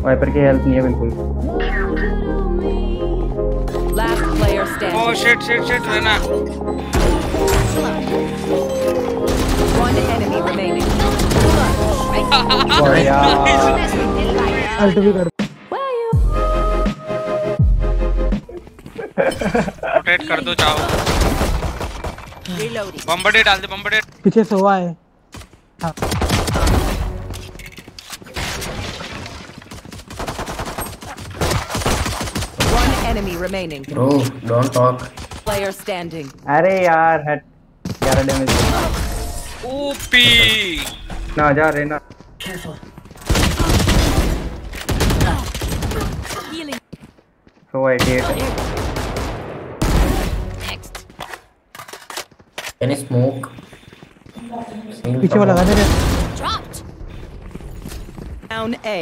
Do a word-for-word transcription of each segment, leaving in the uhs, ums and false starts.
Wiper की help नहीं है बिल्कुल। Last player standing. Oh shit shit shit Rena. One enemy remaining. और यार अल्ट भी कर। रोटेट कर दो जाओ। बम्बड़े डाल दे बम्बड़े। पीछे से हुआ है। हाँ। One enemy remaining. Bro, don't talk. Player standing. अरे यार हेड ग्यारह डैमेज। ओपी ना जा रे ना। So eighty-eight. Can you smoke? पीछे वाला लगा दे। Down A.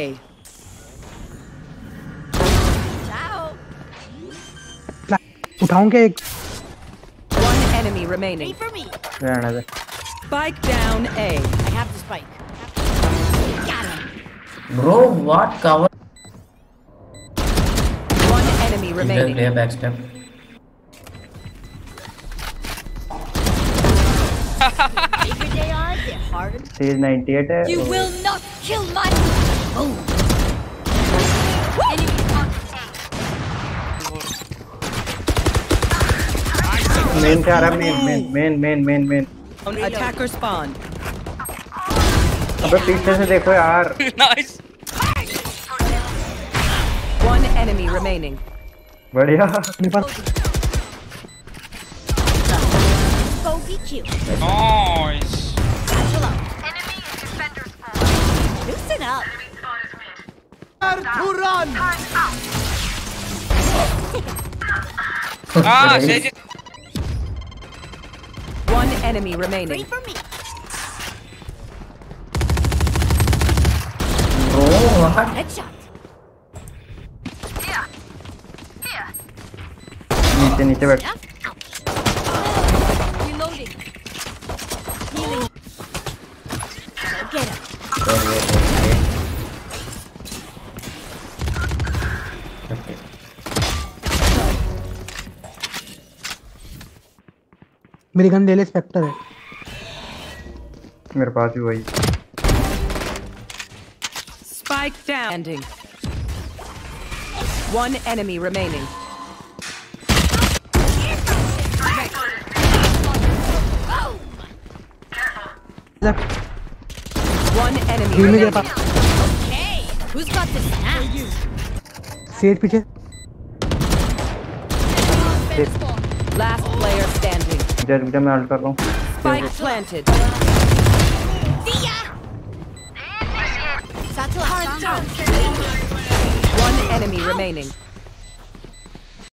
उठाऊं क्या एक? One enemy remaining. रहने दे। Spike down A. I have the spike. Got him. Bro, what cover? One enemy remaining. Play backstep. Every day on, they're harder. Stage ninety-eight है। You will not kill my. Oh. Enemy मेन क्या रहा मेन मेन मेन मेन मेन मेन। Attacker spawn. अबे पीछे से देखो यार। नाइस। One enemy remaining. बढ़िया। bogey kill. Nice. Satchel out. Enemy defender spawn. Loosen up. Ah, Sage. One enemy Free remaining. for me. Bro, what? Headshot. नीचे नीचे बैठ। Reloading. Healing. Go get him. Wait, wait, wait, wait. Okay. मेरी gun ले ले, Spectre है। मेरे पास भी वही। Spike down. Ending. One enemy remaining. One enemy Give me the remaining. Hey, who's got this now? Sage पीछे। Last player standing. जज जब मैं अल्ट कर रहा हूँ। Spike planted. See ya. Satchel out. One enemy remaining.